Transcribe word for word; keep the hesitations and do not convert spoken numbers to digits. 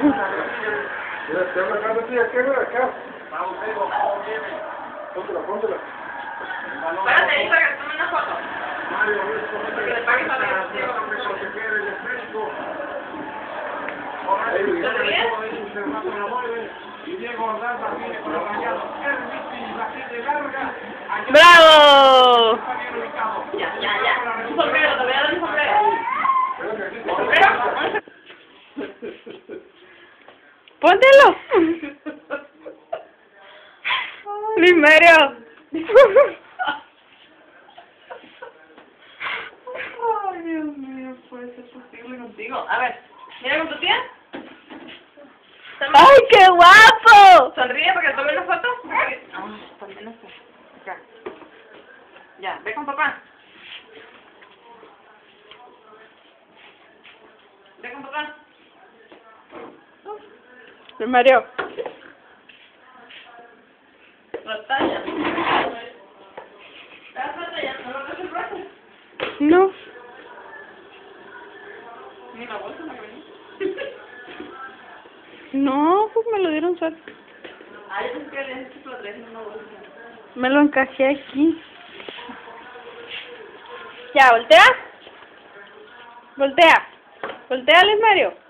Mira, te habla acá, sí, acá, acá. Póntela, póntela. Espérate ahí para que te tome una foto. Porque le pagues a la que ¿te ríes? ¡Bravo! Ya, ya, ya. Un sombrero, te voy a dar un sombrero. ¿Un sombrero? ¡Póntelo! Luis Mario. Ay, Dios mío, puede ser posible contigo. A ver, mira con tu tía. ¡Ay, qué guapo! Sonríe para que tome una foto. Ah, también está. Acá. Ya, ve con papá. Ve con papá. Luis Mario. Batalla. ¿Estás batallando? ¿No te brazo? No. Ni la bolsa, no venía. No, pues me lo dieron suerte. Ay, es que le hecho lo traes en una bolsa. Me lo encajé aquí. Ya, voltea. Voltea. Voltea, Luis Mario.